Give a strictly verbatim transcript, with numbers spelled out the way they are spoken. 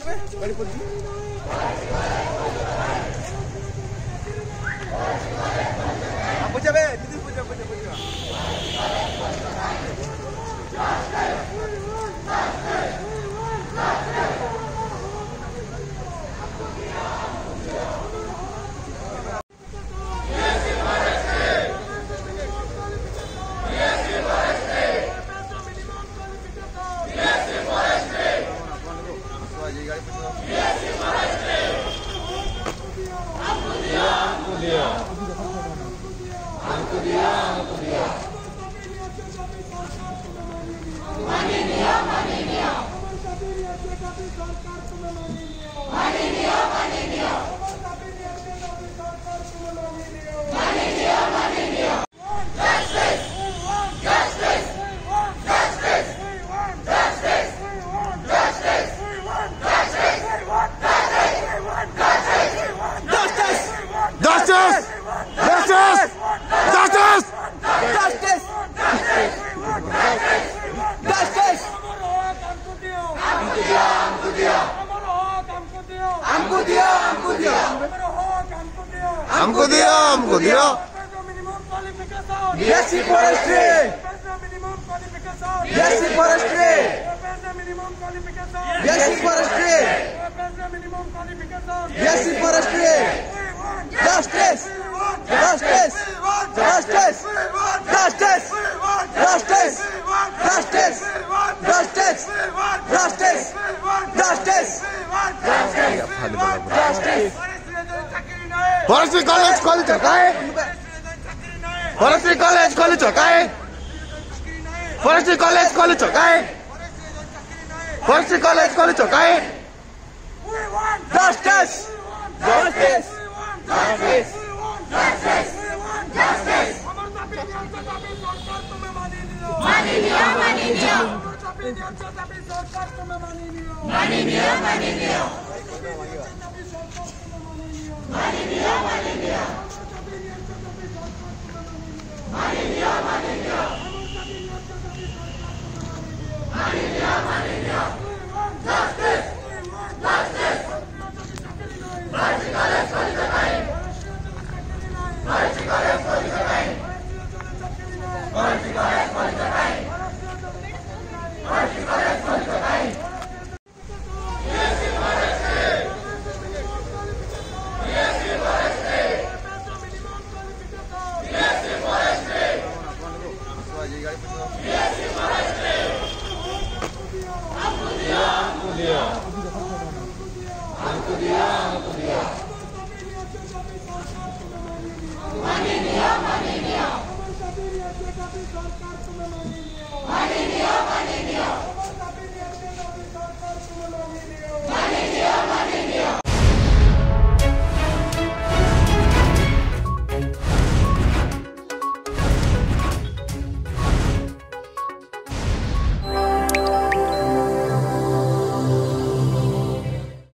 গাড়ি পড়ছি। বুঝাবে দিদি বুঝা বুঝা বুঝা हमको दिया हमको दिया BSc forestry BSc forestry BSc forestry BSc forestry justice justice justice justice justice justice justice justice justice justice forestry college college का है फॉरेस्ट्री कॉलेज कॉलेज का है फॉरेस्ट्री कॉलेज कॉलेज का है फॉरेस्ट्री कॉलेज कॉलेज का है justice justice justice justice justice माननीय माननीय माननीय माननीय माननीय माननीय माननीय माननीय माननीय माननीय justice justice forestry college college का है फॉरेस्ट्री कॉलेज कॉलेज का है फॉरेस्ट्री कॉलेज कॉलेज का है फॉरेस्ट्री कॉलेज कॉलेज का है माननीय माननीय माननीय